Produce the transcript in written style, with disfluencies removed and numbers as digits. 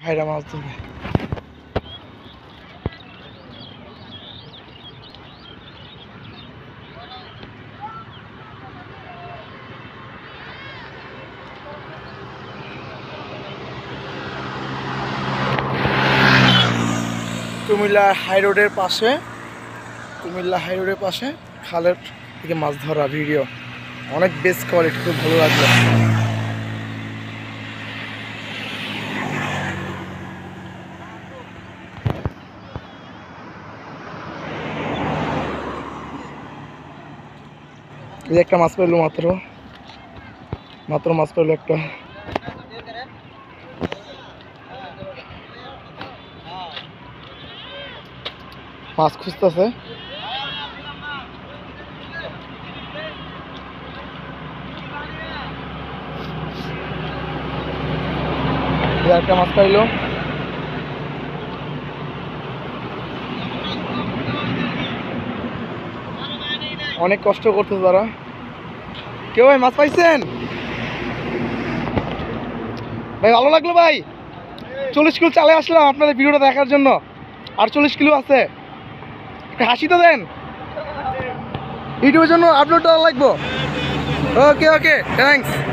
ভাইরা মাছ ধরবে। কুমিল্লা হাই রোডের পাশে খালের থেকে মাছ ধরা ভিডিও অনেক বেস্ট কোয়ালিটি, খুব ভালো লাগলো। এই একটা মাছ পেলো, মাত্র মাছ পেলো একটা। মাছ খুঁজতেছে। একটা মাছ পাইলো। অনেক কষ্ট করতেছে তারা। কেউ ভাই মাছ পাইছেন ভাই? ভালো লাগলো ভাই। 40 কিলো চালে আসলাম আপনাদের ভিডিওটা দেখার জন্য। আর 40 কিলো আছে, একটা হাসি তো দেন, ইউটিউবের জন্য আপলোড দেওয়া লাগবো। Okay thanks.